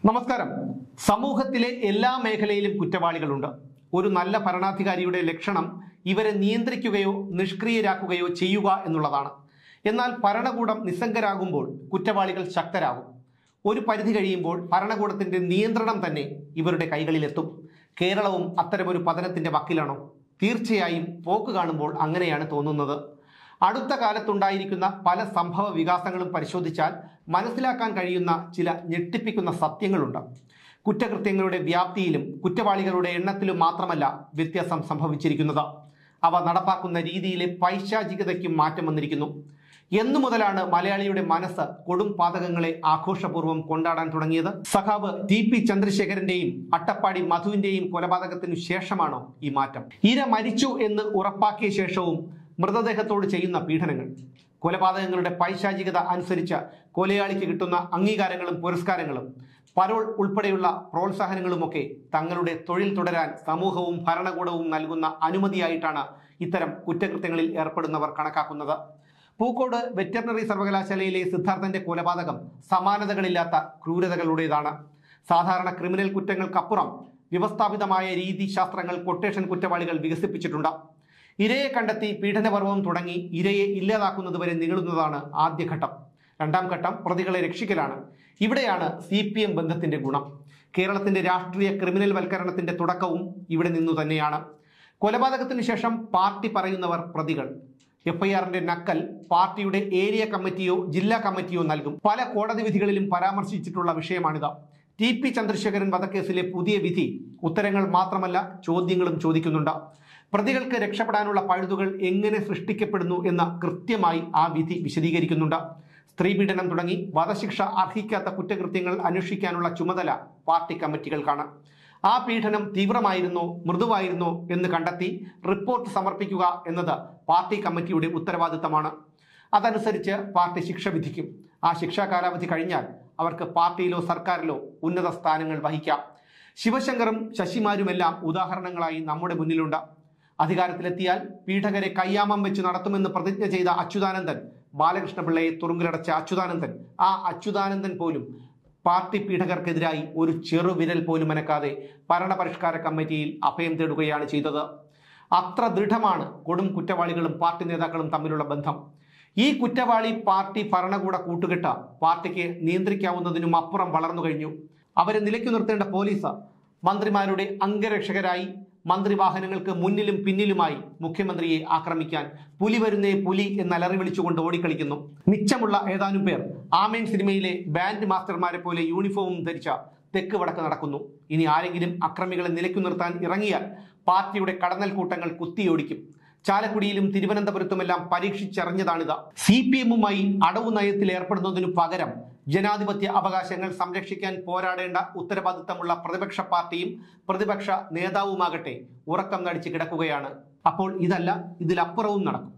നമസ്കാരം. സമൂഹത്തിലെ എല്ലാ മേഖലയിലും കുറ്റവാളികളുണ്ട്. ഒരു നല്ല ഭരണാധികാരിയുടെ ലക്ഷണം ഇവരെ നിയന്ത്രിക്കുകയോ നിഷ്ക്രിയരാക്കുകയോ ചെയ്യുക എന്നുള്ളതാണ്. എന്നാൽ ഭരണകൂടം നിസ്സംഗരാകുമ്പോൾ കുറ്റവാളികൾ ശക്തരാകും. ഒരു പരിധി കഴിയുമ്പോൾ ഭരണകൂടത്തിന്റെ നിയന്ത്രണം തന്നെ ഇവരുടെ കൈകളിലെത്തും. കേരളവും അത്തരമൊരു പതനത്തിന്റെ വക്കിലാണോ? തീർച്ചയായും പോക്ക് കാണുമ്പോൾ അങ്ങനെയാണ് തോന്നുന്നത്. അടുത്ത കാലത്തുണ്ടായിരിക്കുന്ന പല സംഭവ വികാസങ്ങളും പരിശോധിച്ചാൽ മനസ്സിലാക്കാൻ കഴിയുന്ന ചില ഞെട്ടിപ്പിക്കുന്ന സത്യങ്ങളുണ്ട്. കുറ്റകൃത്യങ്ങളുടെ വ്യാപ്തിയിലും കുറ്റവാളികളുടെ എണ്ണത്തിലും മാത്രമല്ല വ്യത്യാസം സംഭവിച്ചിരിക്കുന്നത്, അവ നടപ്പാക്കുന്ന രീതിയിലെ പൈശാചികതയ്ക്കും മാറ്റം വന്നിരിക്കുന്നു. എന്നു മുതലാണ് മലയാളിയുടെ മനസ്സ് കൊടും പാതകങ്ങളെ ആഘോഷപൂർവ്വം കൊണ്ടാടാൻ തുടങ്ങിയത്? സഖാവ് TP ചന്ദ്രശേഖരന്റെയും അട്ടപ്പാടി മധുവിന്റെയും കൊലപാതകത്തിനു ശേഷമാണോ ഈ മാറ്റം? ഇര മരിച്ചു എന്ന് ഉറപ്പാക്കിയ ശേഷവും മൃതദേഹത്തോട് ചെയ്യുന്ന പീഡനങ്ങൾ, കൊലപാതകങ്ങളുടെ പൈശാചികത അനുസരിച്ച് കൊലയാളിക്ക് കിട്ടുന്ന അംഗീകാരങ്ങളും പുരസ്കാരങ്ങളും പരോൾ ഉൾപ്പെടെയുള്ള പ്രോത്സാഹനങ്ങളുമൊക്കെ തങ്ങളുടെ തൊഴിൽ തുടരാൻ സമൂഹവും ഭരണകൂടവും നൽകുന്ന അനുമതിയായിട്ടാണ് ഇത്തരം കുറ്റകൃത്യങ്ങളിൽ ഏർപ്പെടുന്നവർ കണക്കാക്കുന്നത്. പൂക്കോട് വെറ്ററിനറി സർവകലാശാലയിലെ സിദ്ധാർത്ഥന്റെ കൊലപാതകം സമാനതകളില്ലാത്ത ക്രൂരതകളുടേതാണ്. സാധാരണ ക്രിമിനൽ കുറ്റങ്ങൾക്കപ്പുറം വ്യവസ്ഥാപിതമായ രീതിശാസ്ത്രങ്ങൾ കൊട്ടേഷൻ കുറ്റവാളികൾ വികസിപ്പിച്ചിട്ടുണ്ട്. ഇരയെ കണ്ടെത്തി പീഡനപർവം തുടങ്ങി ഇരയെ ഇല്ലാതാക്കുന്നതുവരെ നീളുന്നതാണ് ആദ്യഘട്ടം. രണ്ടാം ഘട്ടം പ്രതികളെ രക്ഷിക്കലാണ്. ഇവിടെയാണ് CPM ബന്ധത്തിന്റെ ഗുണം. കേരളത്തിന്റെ രാഷ്ട്രീയ ക്രിമിനൽ വൽക്കരണത്തിന്റെ തുടക്കവും ഇവിടെ നിന്നു തന്നെയാണ്. കൊലപാതകത്തിന് ശേഷം പാർട്ടി പറയുന്നവർ പ്രതികൾ. FIRന്റെ നക്കൽ പാർട്ടിയുടെ ഏരിയ കമ്മിറ്റിയോ ജില്ലാ കമ്മിറ്റിയോ നൽകും. പല കോടതി വിധികളിലും പരാമർശിച്ചിട്ടുള്ള വിഷയമാണിത്. TP ചന്ദ്രശേഖരൻ വധക്കേസിലെ പുതിയ വിധി ഉത്തരങ്ങൾ മാത്രമല്ല ചോദ്യങ്ങളും ചോദിക്കുന്നുണ്ട്. പ്രതികൾക്ക് രക്ഷപ്പെടാനുള്ള പഴുതുകൾ എങ്ങനെ സൃഷ്ടിക്കപ്പെടുന്നു എന്ന് കൃത്യമായി ആ വിധി വിശദീകരിക്കുന്നുണ്ട്. സ്ത്രീപീഡനം തുടങ്ങി വധശിക്ഷ അർഹിക്കാത്ത കുറ്റകൃത്യങ്ങൾ അന്വേഷിക്കാനുള്ള ചുമതല പാർട്ടി കമ്മിറ്റികൾക്കാണ്. ആ പീഡനം തീവ്രമായിരുന്നോ മൃദുവായിരുന്നോ എന്ന് കണ്ടെത്തി റിപ്പോർട്ട് സമർപ്പിക്കുക എന്നത് പാർട്ടി കമ്മിറ്റിയുടെ ഉത്തരവാദിത്തമാണ്. അതനുസരിച്ച് പാർട്ടി ശിക്ഷ വിധിക്കും. ആ ശിക്ഷാ കാലാവധി കഴിഞ്ഞാൽ അവർക്ക് പാർട്ടിയിലോ സർക്കാരിലോ ഉന്നത സ്ഥാനങ്ങൾ വഹിക്കാം. ശിവശങ്കറും ശശിമാരുമെല്ലാം ഉദാഹരണങ്ങളായി നമ്മുടെ മുന്നിലുണ്ട്. അധികാരത്തിലെത്തിയാൽ പീഡകരെ കയ്യാമം വെച്ച് നടത്തുമെന്ന് പ്രതിജ്ഞ ചെയ്ത അച്യുതാനന്ദൻ, ബാലകൃഷ്ണപിള്ളയെ തുറുങ്കിലടച്ച അച്യുതാനന്ദൻ, ആ അച്യുതാനന്ദൻ പോലും പാർട്ടി പീഡകർക്കെതിരായി ഒരു ചെറുവിരൽ പോലും അനക്കാതെ ഭരണപരിഷ്കാര കമ്മിറ്റിയിൽ അഭയം തേടുകയാണ് ചെയ്തത്. അത്ര ദൃഢമാണ് കൊടും കുറ്റവാളികളും പാർട്ടി നേതാക്കളും തമ്മിലുള്ള ബന്ധം. ഈ കുറ്റവാളി പാർട്ടി ഭരണകൂട കൂട്ടുകെട്ട പാർട്ടിക്ക് നിയന്ത്രിക്കാവുന്നതിനും അപ്പുറം വളർന്നു കഴിഞ്ഞു. അവരെ നിലയ്ക്കു നിർത്തേണ്ട പോലീസ് മന്ത്രിമാരുടെ അംഗരക്ഷകരായി മന്ത്രിവാഹനങ്ങൾക്ക് മുന്നിലും പിന്നിലുമായി മുഖ്യമന്ത്രിയെ ആക്രമിക്കാൻ പുലി വരുന്നേ പുലി എന്നലറി വിളിച്ചുകൊണ്ട് ഓടിക്കളിക്കുന്നു. മിച്ചമുള്ള ഏതാനും പേർ ആമേൻ സിനിമയിലെ ബാൻഡ് മാസ്റ്റർമാരെ പോലെ യൂണിഫോമും ധരിച്ച തെക്ക് വടക്ക് നടക്കുന്നു. ഇനി ആരെങ്കിലും അക്രമികളെ നിലയ്ക്കു നിർത്താൻ ഇറങ്ങിയാൽ പാർട്ടിയുടെ കടന്നൽ കൂട്ടങ്ങൾ കുത്തിയോടിക്കും. ചാലക്കുടിയിലും തിരുവനന്തപുരത്തുമെല്ലാം പരീക്ഷിച്ചറിഞ്ഞതാണിത്. CPMുമായി അടവു നയത്തിൽ ഏർപ്പെടുന്നതിനു പകരം ജനാധിപത്യ അവകാശങ്ങൾ സംരക്ഷിക്കാൻ പോരാടേണ്ട ഉത്തരവാദിത്തമുള്ള പ്രതിപക്ഷ പാർട്ടിയും പ്രതിപക്ഷ നേതാവുമാകട്ടെ ഉറക്കം നടിച്ച് കിടക്കുകയാണ്. അപ്പോൾ ഇതല്ല, ഇതിലപ്പുറവും നടക്കും.